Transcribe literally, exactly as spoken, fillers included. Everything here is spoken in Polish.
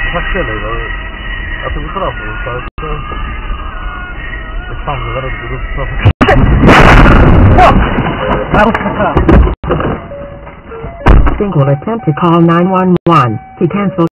tak dalej, no. A to mikrofon, to jest... Tak sam, że zaraz go trochę... Think will attempt to call nine one one to cancel